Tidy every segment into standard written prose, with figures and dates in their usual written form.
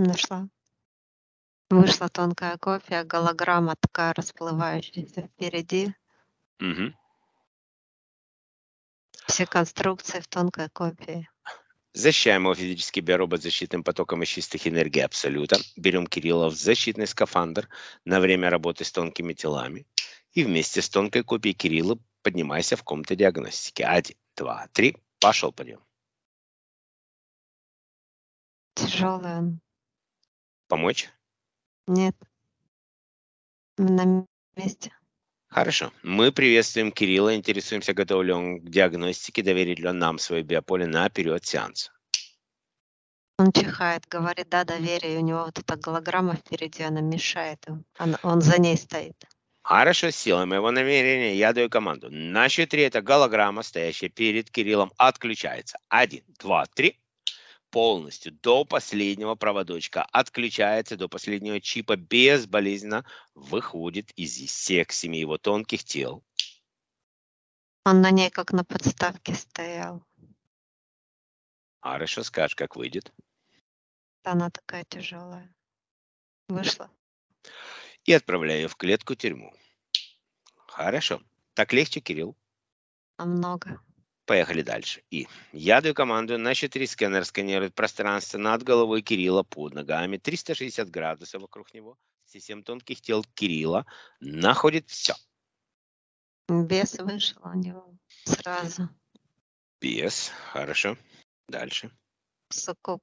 Нашла. Вышла тонкая копия, голограмма такая расплывающаяся впереди. Мгм. Все конструкции в тонкой копии. Защищаем его физический биоробот защитным потоком из чистых энергий Абсолюта. Берем Кирилла в защитный скафандр на время работы с тонкими телами. И вместе с тонкой копией Кирилла поднимайся в комнату диагностики. 1, 2, 3. Пошел подъем. Тяжелый он. Помочь? Нет. На месте. Хорошо. Мы приветствуем Кирилла, интересуемся, готов ли он к диагностике, доверит ли он нам свое биополе на период сеанса. Он чихает, говорит, да, доверие. И у него вот эта голограмма впереди, она мешает ему. Он за ней стоит. Хорошо, с силой моего намерения я даю команду. На счет 3 эта голограмма, стоящая перед Кириллом, отключается. 1, 2, 3. Полностью до последнего проводочка отключается, до последнего чипа безболезненно выходит из всех 7 его тонких тел. Он на ней как на подставке стоял. Хорошо, скажешь, как выйдет. Она такая тяжелая. Вышла. И отправляю ее в клетку-тюрьму. Хорошо. Так легче, Кирилл? Много. Поехали дальше. И я даю команду. На счет 3 сканер сканирует пространство над головой Кирилла, под ногами. 360 градусов вокруг него. Все 7 тонких тел Кирилла находит все. Бес вышел у него сразу. Без. Хорошо. Дальше. Суккуб.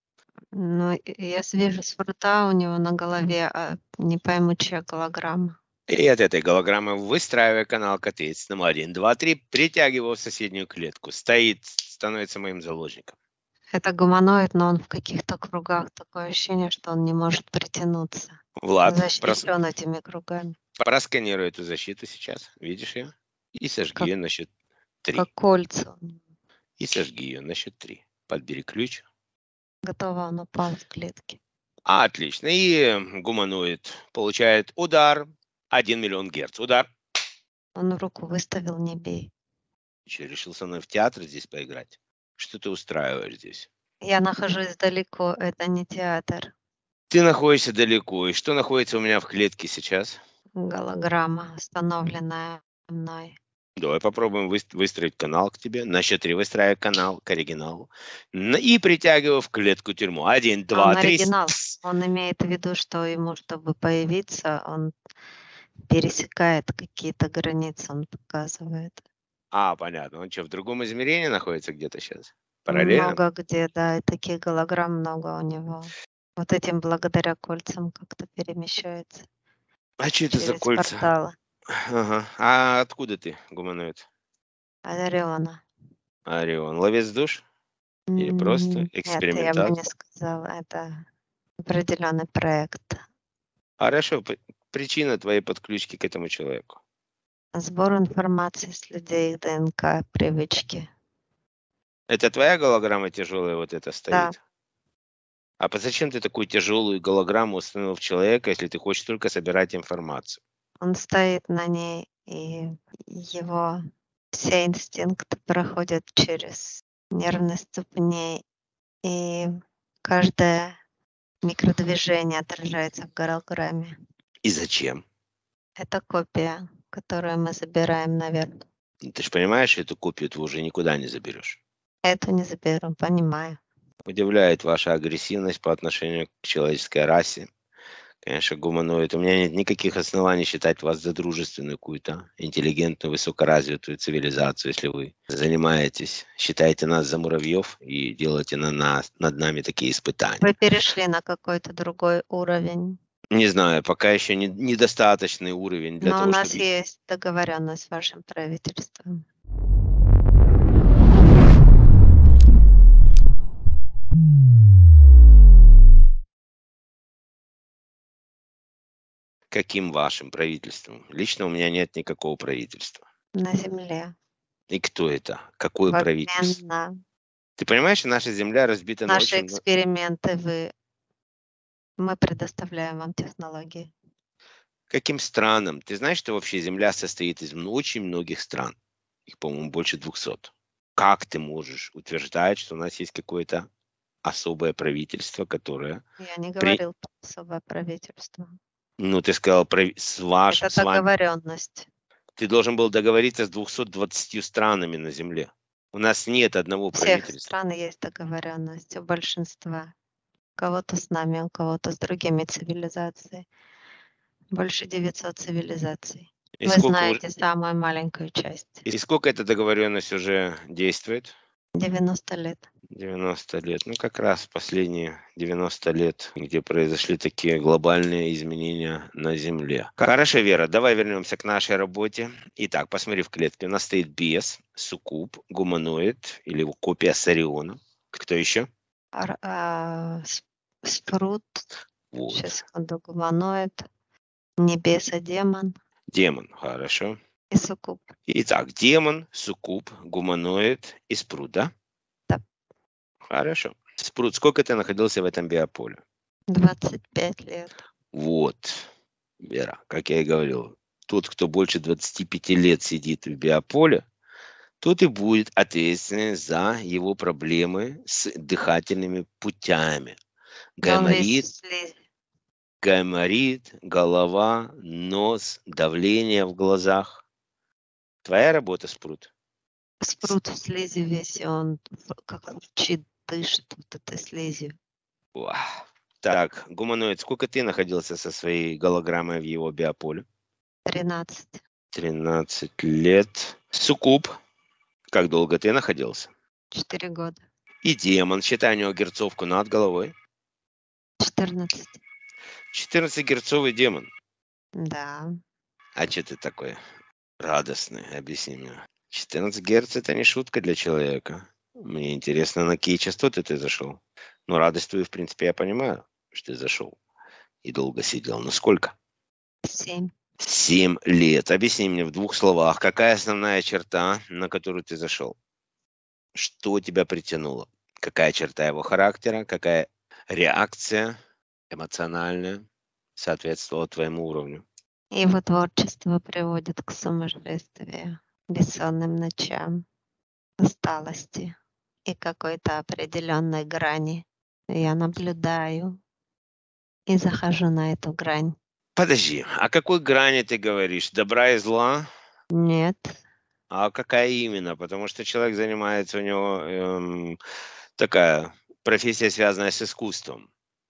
Ну, я вижу с рта у него на голове, а не пойму, чья голограмма. И от этой голограммы, выстраивая канал к ответственному 1, 2, 3, притягиваю в соседнюю клетку. Стоит, становится моим заложником. Это гуманоид, но он в каких-то кругах. Такое ощущение, что он не может притянуться. Влад, Защищен этими кругами. просканируй эту защиту сейчас. Видишь ее? И сожги ее на счет 3. Как кольца. И сожги ее на счет 3. Подбери ключ. Готово, он упал в клетке. Отлично. И гуманоид получает удар. 1 миллион герц. Удар. Он руку выставил, не бей. Еще решил со мной в театр здесь поиграть? Что ты устраиваешь здесь? Я нахожусь далеко, это не театр. Ты находишься далеко. И что находится у меня в клетке сейчас? Голограмма, установленная мной. Давай попробуем выстроить канал к тебе. На счет 3 выстраивай канал к оригиналу. И притягиваю в клетку тюрьму. 1, 2, Он 3. оригинал. Он имеет в виду, что ему, чтобы появиться, он пересекает какие-то границы, он показывает. Понятно. Он что, в другом измерении находится где-то сейчас? Параллельно? Много где, да, и таких голограмм много у него. Вот этим благодаря кольцам как-то перемещается. А что это за Через кольца? порталы. Ага. А откуда ты, гуманоид? Ориона. Орион. Ловец душ? Или просто Нет, я бы экспериментатор? не сказала. Это определенный проект. Хорошо. Причина твоей подключки к этому человеку? Сбор информации с людей, ДНК, привычки. Это твоя голограмма тяжелая вот эта Да, стоит? А зачем ты такую тяжелую голограмму установил в человека, если ты хочешь только собирать информацию? он стоит на ней, и его все инстинкты проходят через нервные ступни, и каждое микродвижение отражается в голограмме. И зачем? Это копия, которую мы забираем наверх. Ты же понимаешь, эту копию ты уже никуда не заберешь. Эту не заберу, понимаю. Удивляет ваша агрессивность по отношению к человеческой расе. Конечно, гуманоид. У меня нет никаких оснований считать вас за дружественную какую-то интеллигентную, высокоразвитую цивилизацию, если вы занимаетесь, считаете нас за муравьев и делаете над нами такие испытания. Вы перешли на какой-то другой уровень. Не знаю, пока еще недостаточный уровень для Но у того, нас чтобы... есть договоренность с вашим правительством. Каким вашим правительством? Лично у меня нет никакого правительства. На Земле. И кто это? Какое В обмен правительство? на Ты понимаешь, наша Земля разбита на наши очень... эксперименты, мы предоставляем вам технологии. Каким странам? Ты знаешь, что вообще Земля состоит из очень многих стран? Их, по-моему, больше 200. Как ты можешь утверждать, что у нас есть какое-то особое правительство, которое... Я не При... говорил про особое правительство. Ну, ты сказал, Это с вами... договоренность. Ты должен был договориться с 220 странами на Земле. У нас нет одного У всех правительства. стран есть договоренность, у большинства. У кого-то с нами, у кого-то с другими цивилизациями. Больше 900 цивилизаций. И Вы сколько, знаете самую маленькую часть. и сколько эта договоренность уже действует? 90 лет. 90 лет. Ну, как раз последние 90 лет, где произошли такие глобальные изменения на Земле. Хорошо, Вера, давай вернемся к нашей работе. Итак, посмотри в клетке. У нас стоит бес, суккуб, гуманоид или копия Сариона. Кто еще? Спрут. Вот. Сейчас, секунду, гуманоид. Небеса, демон. Демон, хорошо. И суккуб. Итак, демон, суккуб, гуманоид и спрут, да? Да. Хорошо. Спрут, сколько ты находился в этом биополе? 25 лет. Вот, Вера, как я и говорил, тот, кто больше 25 лет сидит в биополе, тот и будет ответственен за его проблемы с дыхательными путями. Гайморит, голова, нос, давление в глазах. Твоя работа, Спрут? Спрут в слизи весь, и он как рычит, дышит вот этой слизью. Так, гуманоид, сколько ты находился со своей голограммой в его биополе? 13. 13 лет. Суккуб, как долго ты находился? 4 года. И демон, считай у него герцовку над головой. 14. 14-герцовый демон. Да. А что ты такой радостный? Объясни мне. 14 герц это не шутка для человека. Мне интересно, на какие частоты ты зашел. Ну, радость твою, в принципе, я понимаю, что ты зашел и долго сидел. Но сколько? 7. 7 лет. Объясни мне в 2 словах, какая основная черта, на которую ты зашел? Что тебя притянуло? Какая черта его характера? Какая реакция эмоциональная соответствовала твоему уровню? Его творчество приводит к сумасшествию, бессонным ночам, усталости и какой-то определенной грани. Я наблюдаю и захожу на эту грань. Подожди, о какой грани ты говоришь? Добра и зла? Нет. А какая именно? Потому что человек занимается, у него такая профессия, связанная с искусством.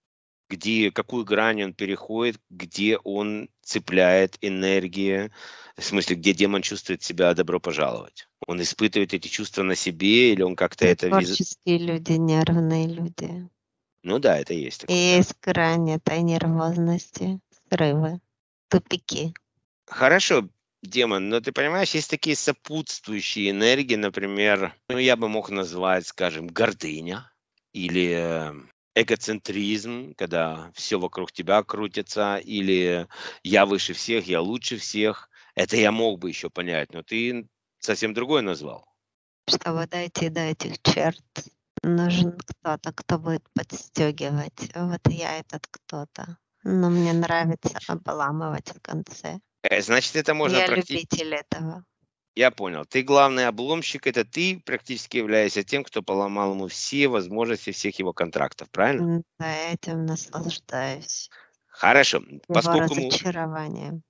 Какую грань он переходит, где он цепляет энергии, в смысле, где демон чувствует себя добро пожаловать. Он испытывает эти чувства на себе или он как-то это... Творческие люди, нервные люди. Ну да, это есть такое. И есть грань этой нервозности, срывы, тупики. Хорошо, демон, но ты понимаешь, есть такие сопутствующие энергии, например, я бы мог назвать, скажем, гордыня или эгоцентризм, когда все вокруг тебя крутится, или я выше всех, я лучше всех. Это я мог бы еще понять, но ты совсем другое назвал. Чтобы дойти до этих черт, нужен кто-то, кто будет подстегивать. Вот я этот кто-то. Но мне нравится обламывать в конце. Значит, это можно Я любитель этого. Я понял. Ты главный обломщик, это ты практически являешься тем, кто поломал ему все возможности всех его контрактов, правильно? Да, этим наслаждаюсь. Хорошо. Его Поскольку разочарованием.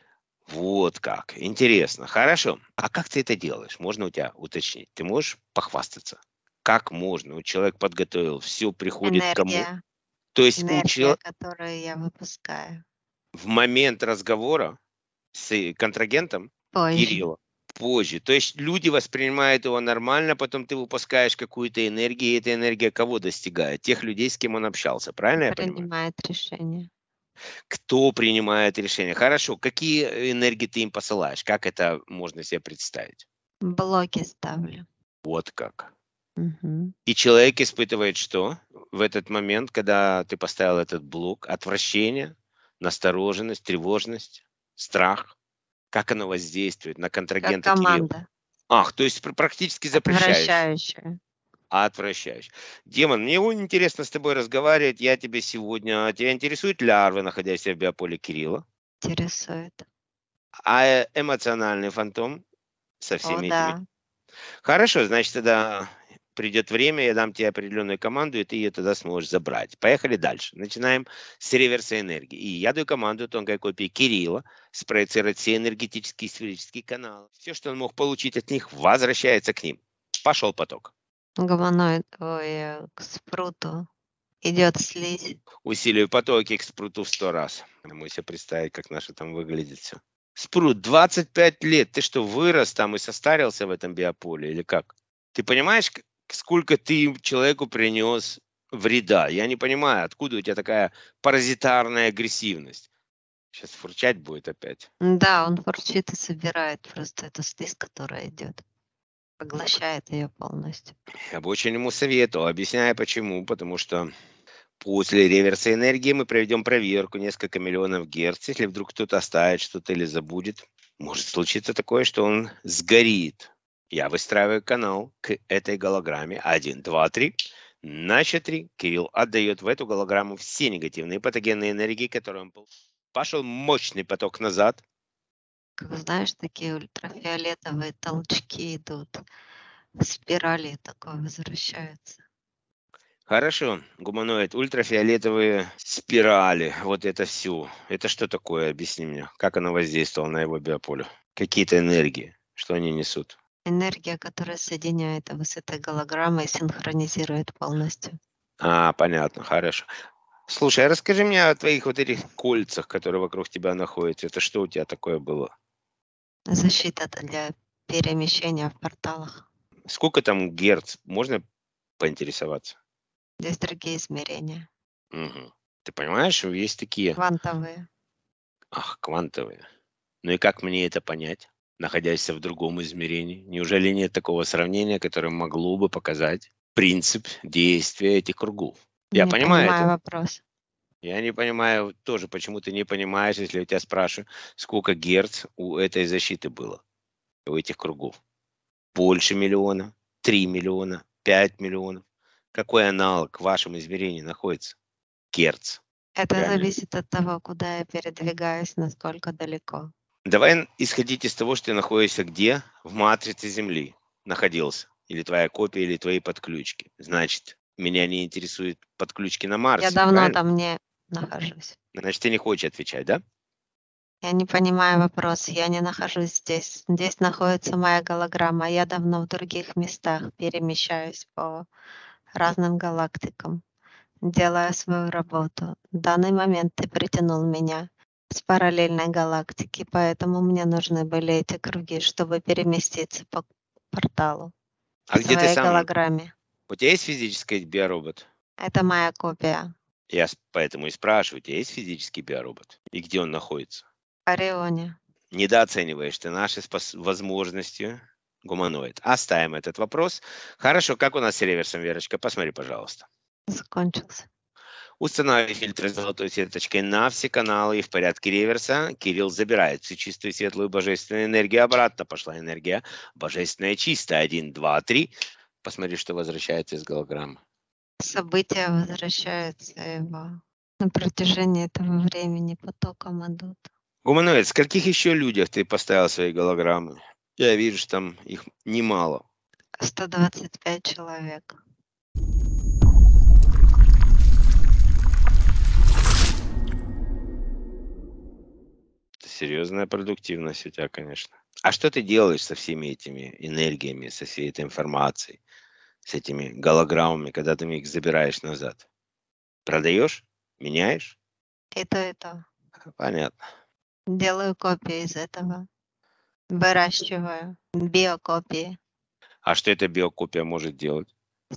Вот как. Интересно. Хорошо. А как ты это делаешь? Можно у тебя уточнить? Ты можешь похвастаться? Как можно? Вот человек подготовил, все приходит к кому? Энергия. То есть Энергия, которую я выпускаю. в момент разговора с контрагентом Позже. Кирилла, позже. То есть люди воспринимают его нормально, потом ты выпускаешь какую-то энергию, и эта энергия кого достигает? Тех людей, с кем он общался, правильно я понимаю? Принимает решение. Кто принимает решение? Хорошо, какие энергии ты им посылаешь? Как это можно себе представить? Блоки ставлю. Вот как. Угу. И человек испытывает что в этот момент, когда ты поставил этот блок? Отвращение, настороженность, тревожность, страх? Как оно воздействует на Как контрагента Кирилла? команда. Ах, то есть практически запрещаешь. Отвращающая. Отвращаешь. Демон, мне очень интересно с тобой разговаривать. Я тебе сегодня... Тебя интересуют лярвы, находящиеся в биополе Кирилла? Интересует. А эмоциональный фантом со всеми О, этими... да. Хорошо, значит, тогда придет время, я дам тебе определенную команду, и ты ее тогда сможешь забрать. Поехали дальше. Начинаем с реверса энергии. И я даю команду тонкой копии Кирилла спроецировать все энергетические сферические каналы. Все, что он мог получить от них, возвращается к ним. Пошел поток. Гуманоид, к спруту идет слизь. Усиливаю потоки к спруту в 100 раз. Мы себе представить, как наше там выглядит все. Спрут, 25 лет. Ты что, вырос там и состарился в этом биополе или как? Ты понимаешь, сколько ты человеку принес вреда? Я не понимаю, откуда у тебя такая паразитарная агрессивность. Сейчас фурчать будет опять. Да, он фурчит и собирает просто эту слизь, которая идет. Поглощает ее полностью. Я бы очень ему советовал. Объясняю почему. Потому что после реверса энергии мы проведем проверку несколько миллионов герц. Если вдруг кто-то оставит что-то или забудет, может случиться такое, что он сгорит. Я выстраиваю канал к этой голограмме. 1, 2, 3. На счет 3 Кирилл отдает в эту голограмму все негативные патогенные энергии, которые он получил. Пошел мощный поток назад. Как знаешь, такие ультрафиолетовые толчки идут. Спирали такое возвращаются. Хорошо, гуманоид, ультрафиолетовые спирали, вот это все. Это что такое? Объясни мне, как оно воздействовало на его биополе? Какие-то энергии, что они несут? Энергия, которая соединяет его с этой голограммой и синхронизирует полностью. Понятно, хорошо. Слушай, а расскажи мне о твоих вот этих кольцах, которые вокруг тебя находятся. Это что у тебя такое было? Защита для перемещения в порталах. Сколько там герц? Можно поинтересоваться? Здесь другие измерения. Угу. Ты понимаешь, есть такие, Квантовые. квантовые. Ну и как мне это понять, находясь в другом измерении? Неужели нет такого сравнения, которое могло бы показать принцип действия этих кругов? Я Не понимаю понимаю это. вопрос. Я не понимаю тоже, почему ты не понимаешь, если я тебя спрашиваю, сколько герц у этой защиты было, у этих кругов. Больше миллиона, 3 миллиона, 5 миллионов. Какой аналог в вашем измерении находится? Герц. Это Реально. зависит от того, куда я передвигаюсь, насколько далеко. Давай исходить из того, что ты находишься где? В матрице Земли находился. Или твоя копия, или твои подключки. Значит, меня не интересуют подключки на Марсе. Я давно правильно? там не нахожусь. Значит, ты не хочешь отвечать, да? Я не понимаю вопрос. Я не нахожусь здесь. Здесь находится моя голограмма. Я давно в других местах перемещаюсь по разным галактикам, делая свою работу. В данный момент ты притянул меня с параллельной галактики, поэтому мне нужны были эти круги, чтобы переместиться по порталу А в где ты своей сам? голограмме. У тебя есть физический биоробот? Это моя копия. Я поэтому и спрашиваю, у тебя есть физический биоробот? И где он находится? В Орионе. Недооцениваешь ты наши возможности, гуманоид. Оставим этот вопрос. Хорошо, как у нас с реверсом, Верочка? Посмотри, пожалуйста. Закончился. Устанавливай фильтры с золотой сеточкой на все каналы и в порядке реверса. Кирилл забирает всю чистую, светлую, божественную энергию. Обратно пошла энергия божественная, чистая. 1, 2, 3. Посмотри, что возвращается из голограммы. События возвращаются его на протяжении этого времени потоком идут. Гуманоид, скольких еще людях ты поставил свои голограммы? Я вижу, что там их немало. 125 человек. Это серьезная продуктивность у тебя, конечно. А что ты делаешь со всеми этими энергиями, со всей этой информацией, с этими голограммами, когда ты их забираешь назад? Продаешь? Меняешь? И то, и то. Понятно. Делаю копии из этого. Выращиваю биокопии. А что эта биокопия может делать?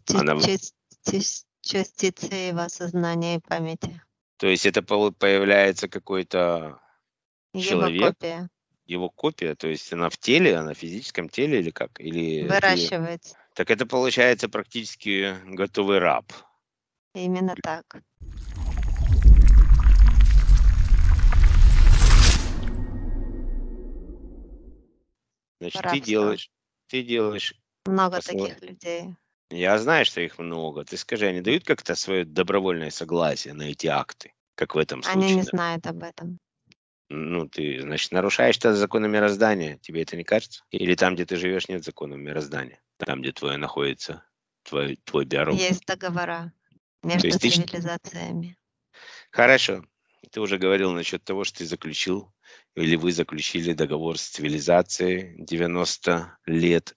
Частицы его сознания и памяти. То есть это появляется какой-то Его человек, копия. его копия, то есть она в теле, она в физическом теле или как? Или Выращивается. Так это получается практически готовый раб. Именно так. Значит, Рабство. ты делаешь. Много таких людей. Я знаю, что их много. Ты скажи, они дают как-то свое добровольное согласие на эти акты, как в этом случае? Они не да? знают об этом. Ну, ты, значит, нарушаешь тогда законы мироздания. Тебе это не кажется? Или там, где ты живешь, нет закона мироздания? Там, где твое находится твой биоробот. Есть договора То между есть ты... цивилизациями. Хорошо. Ты уже говорил насчет того, что ты заключил, или вы заключили договор с цивилизацией 90 лет,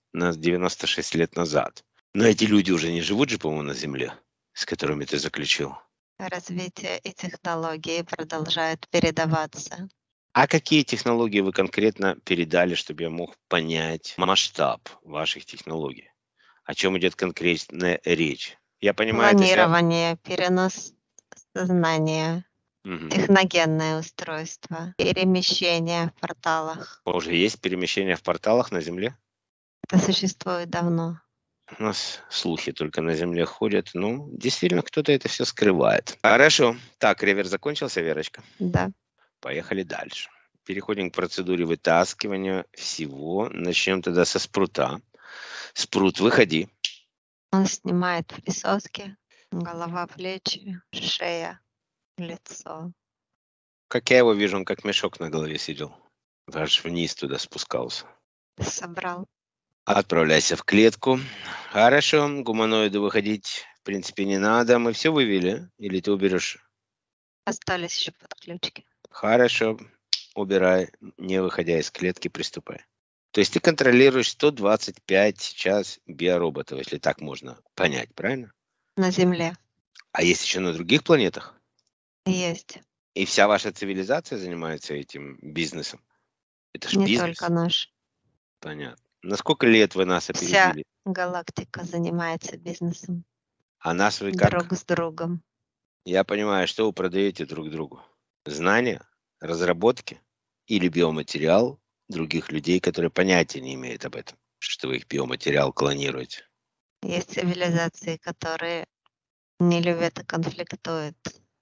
96 лет назад. Но эти люди уже не живут же, по-моему, на Земле, с которыми ты заключил. Развитие и технологии продолжают передаваться. А какие технологии вы конкретно передали, чтобы я мог понять масштаб ваших технологий? О чем идет конкретная речь? Я понимаю, это Планирование, перенос сознания, Мгм. техногенное устройство, перемещение в порталах. Уже есть перемещение в порталах на Земле? Это существует давно. У нас слухи только на Земле ходят. Ну, действительно, кто-то это все скрывает. Хорошо. Так, реверс закончился, Верочка? Да. Поехали дальше. Переходим к процедуре вытаскивания всего. Начнем тогда со спрута. Спрут, выходи. Он снимает присоски, голова, плечи, шея, лицо. Как я его вижу, он как мешок на голове сидел. Аж вниз туда спускался. Собрал. Отправляйся в клетку. Хорошо, гуманоиду выходить в принципе не надо. Мы все вывели? Или ты уберешь? Остались еще подключки. Хорошо, убирай, не выходя из клетки, приступай. То есть ты контролируешь 125 сейчас биороботов, если так можно понять, правильно? На Земле А есть еще на других планетах? есть. И вся ваша цивилизация занимается этим бизнесом? Это ж Не бизнес. только наш. Понятно. На сколько лет вы нас Вся опередили? галактика занимается бизнесом. А нас вы как? Друг с другом. Я понимаю, что вы продаете друг другу. Знания, разработки или биоматериал других людей, которые понятия не имеют об этом, что вы их биоматериал клонируете. Есть цивилизации, которые не любят и конфликтуют,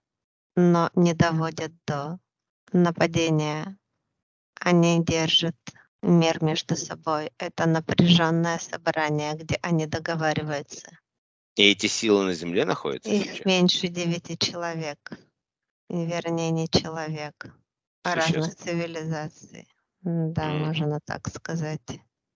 но не доводят до нападения. Они держат мир между собой. Это напряженное собрание, где они договариваются. И эти силы на Земле находятся Их сейчас? меньше 9 человек. Вернее, не человек, а разных Существ. цивилизаций. Да, М. можно так сказать.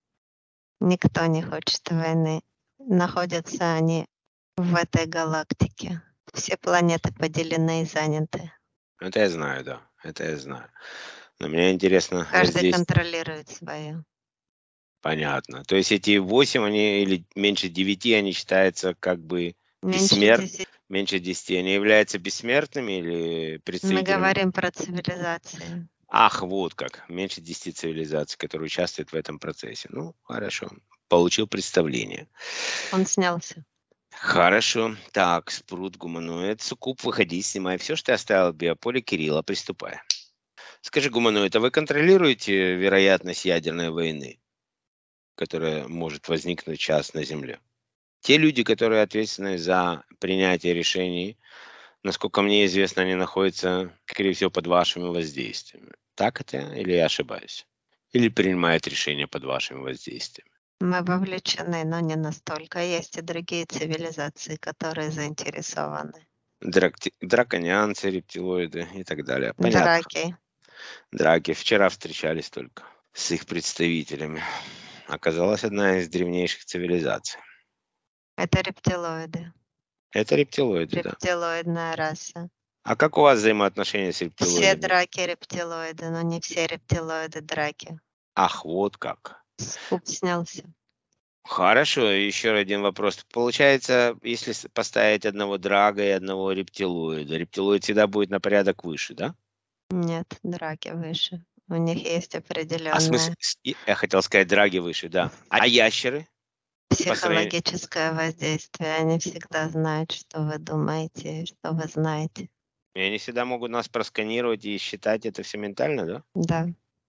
Никто не хочет войны. Находятся они в этой галактике. Все планеты поделены и заняты. Это я знаю, да. Это я знаю. Но мне интересно вот Каждый здесь. контролирует свое. Понятно. То есть эти 8, они или меньше 9, они считаются как бы Меньше бессмертными. 10. Меньше 10. Они являются бессмертными или Мы представителями? говорим про цивилизации. Ах, вот как. Меньше 10 цивилизаций, которые участвуют в этом процессе. Ну, хорошо. Получил представление. Он снялся. Хорошо. Так, спрут, гуманоид. Суккуб, выходи, снимай все, что ты оставил в биополе. Кирилла, приступай. Скажи, гуманоид, а вы контролируете вероятность ядерной войны, которая может возникнуть сейчас на Земле? Те люди, которые ответственны за принятие решений, насколько мне известно, они находятся, скорее всего, под вашими воздействиями. Так это или я ошибаюсь? Или принимают решения под вашими воздействиями? Мы вовлечены, но не настолько. Есть и другие цивилизации, которые заинтересованы. Драконианцы, рептилоиды и так далее. Понятно. Драки. Драки. Вчера встречались только с их представителями. Оказалась одна из древнейших цивилизаций. Это рептилоиды. Это рептилоиды, да. Рептилоидная раса. А как у вас взаимоотношения с Все рептилоидами? драки рептилоиды, но не все рептилоиды драки. Ах, вот как. Скуп снялся. Хорошо, еще один вопрос. Получается, если поставить одного драга и одного рептилоида, рептилоид всегда будет на порядок выше, да? Нет, драки выше. У них есть А смысл, определенное я хотел сказать, драги выше, да. А ящеры? По сравнению... психологическое воздействие. Они всегда знают, что вы думаете, что вы знаете. И они всегда могут нас просканировать и считать это все ментально, да? Да.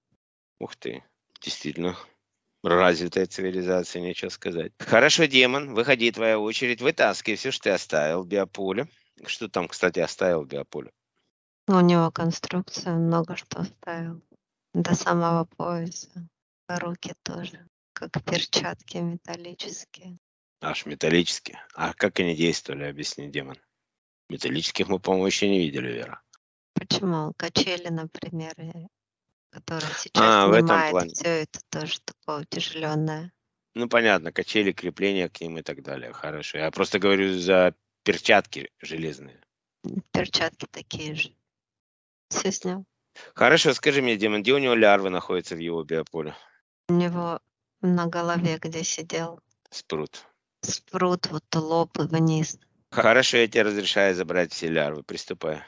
Ух ты, действительно. Развитая цивилизация, нечего сказать. Хорошо, демон, выходи, твоя очередь. Вытаскивай все, что ты оставил в биополе. Что там, кстати, оставил в биополе? У него конструкция, много что оставил. До самого пояса. Руки тоже. Как перчатки металлические. Аж металлические. А как они действовали, объясни, демон. Металлических мы, по-моему, еще не видели, Вера. Почему? Качели, например, которые сейчас А, в этом снимает, плане. все это тоже такое утяжеленное. Ну, понятно, качели, крепления к ним и так далее. Хорошо. Я просто говорю за перчатки железные. Перчатки такие же. Все снял. Хорошо, скажи мне, демон, где у него лярвы находятся в его биополе? У него на голове, где сидел, Спрут. спрут, вот лоб и вниз. Хорошо, я тебе разрешаю забрать все лярвы. Приступай.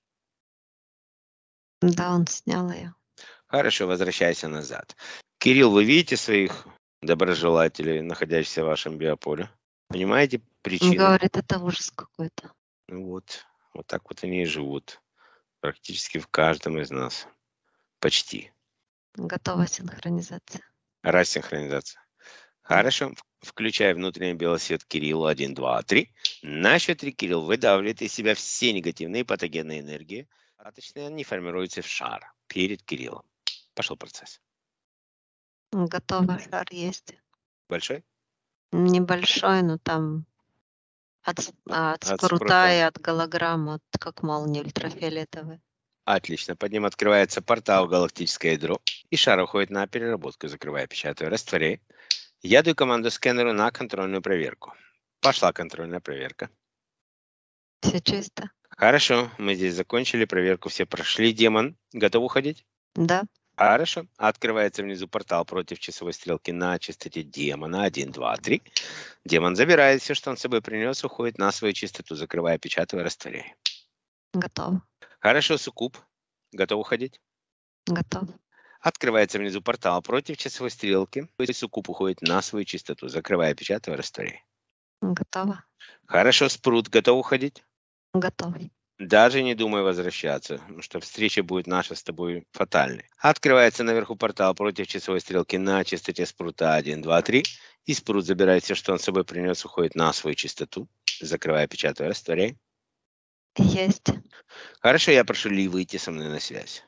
Да, он снял ее. Хорошо, возвращайся назад. Кирилл, вы видите своих доброжелателей, находящихся в вашем биополе? Понимаете Он причину? говорит, это ужас какой-то. Ну вот так вот они и живут. Практически в каждом из нас. Почти. Готова синхронизация. Рассинхронизация. Хорошо. Включай внутренний белосвет Кириллу. 1, 2, 3. На счет 3 Кирилл выдавливает из себя все негативные патогенные энергии. А точнее, они формируются в шар перед Кириллом. Пошел процесс. Готова, шар есть. Большой? Небольшой, но там от От спрута спрута. и от голограмм, вот как молния ультрафиолетовый. Отлично. Под ним открывается портал в галактическое ядро, и шар уходит на переработку, закрывая, печатаю, растворяй. Я даю команду скэнеру на контрольную проверку. Пошла контрольная проверка. Все чисто? Хорошо, мы здесь закончили проверку, все прошли. Демон, готов уходить? Да. Хорошо. Открывается внизу портал против часовой стрелки на частоте демона. 1, 2, 3. Демон забирает все, что он с собой принес, уходит на свою частоту, закрывая, печатаю, растворяй. Готов. Хорошо, суккуб. Готов уходить? Готов. Открывается внизу портал против часовой стрелки. Суккуб уходит на свою частоту, закрывая, печатаю, растворяй. Готова. Хорошо, спрут. Готов уходить? Готов. Даже не думай возвращаться, потому что встреча будет наша с тобой фатальной. Открывается наверху портал против часовой стрелки на частоте спрута 1, 2, 3. И спрут забирает все, что он с собой принес, уходит на свою частоту, закрывая, печатаю, растворяй. Есть. Хорошо, я прошу Ли выйти со мной на связь.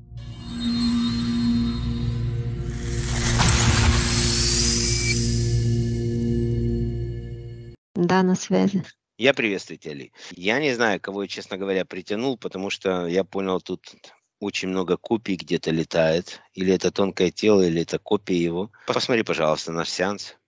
Да, на связи. Я приветствую тебя, Ли. Я не знаю, кого я, честно говоря, притянул, потому что я понял, тут очень много копий где-то летает. Или это тонкое тело, или это копия его. Посмотри, пожалуйста, наш сеанс.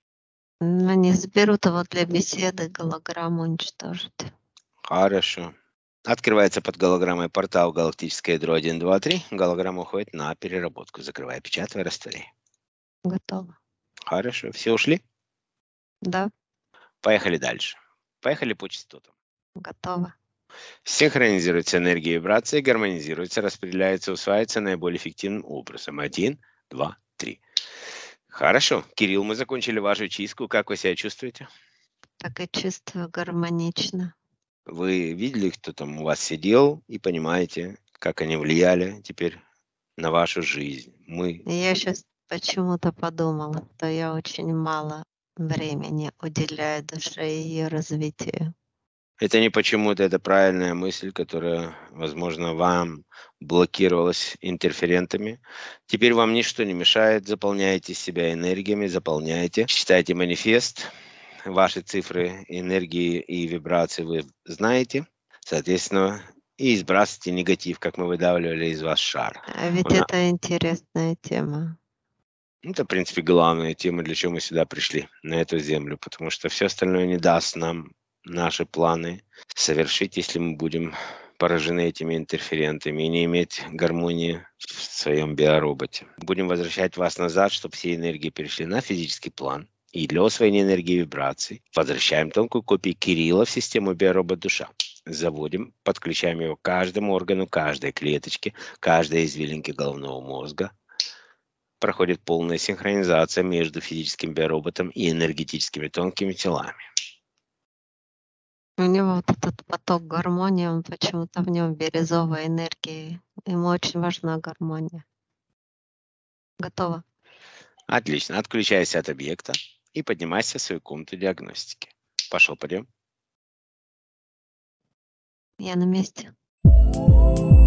Они заберут его для беседы, голограмму уничтожат. Хорошо. Открывается под голограммой портал галактическое ядро 1, 2, 3. Голограмма уходит на переработку, закрывая, печатая, растворяй. Готово. Хорошо. Все ушли? Да, Поехали дальше. Поехали по частотам. готово. Синхронизируется энергия и вибрации, гармонизируется, распределяется, усваивается наиболее эффективным образом. 1, 2, 3. Хорошо. Кирилл, мы закончили вашу чистку. Как вы себя чувствуете? Так и чувствую гармонично. Вы видели, кто там у вас сидел, и понимаете, как они влияли теперь на вашу жизнь. Я сейчас почему-то подумала, что я очень мало времени уделяю душе и ее развитию. Это не почему-то, это правильная мысль, которая, возможно, вам блокировалась интерферентами. Теперь вам ничто не мешает, заполняйте себя энергиями, заполняйте, читайте манифест, ваши цифры, энергии и вибрации вы знаете, соответственно, и сбрасывайте негатив, как мы выдавливали из вас шар. А ведь это интересная тема. Это, в принципе, главная тема, для чего мы сюда пришли, на эту землю, потому что все остальное не даст нам наши планы совершить, если мы будем поражены этими интерферентами и не иметь гармонии в своем биороботе. Будем возвращать вас назад, чтобы все энергии перешли на физический план. И для освоения энергии и вибраций возвращаем тонкую копию Кирилла в систему биоробот-душа. Заводим, подключаем его к каждому органу, каждой клеточке, каждой извилинке головного мозга. Проходит полная синхронизация между физическим биороботом и энергетическими тонкими телами. У него вот этот поток гармонии, он почему-то в нем бирюзовой энергии. Ему очень важна гармония. Готово. Отлично. Отключайся от объекта и поднимайся в свою комнату диагностики. Пошел, пойдем. Я на месте.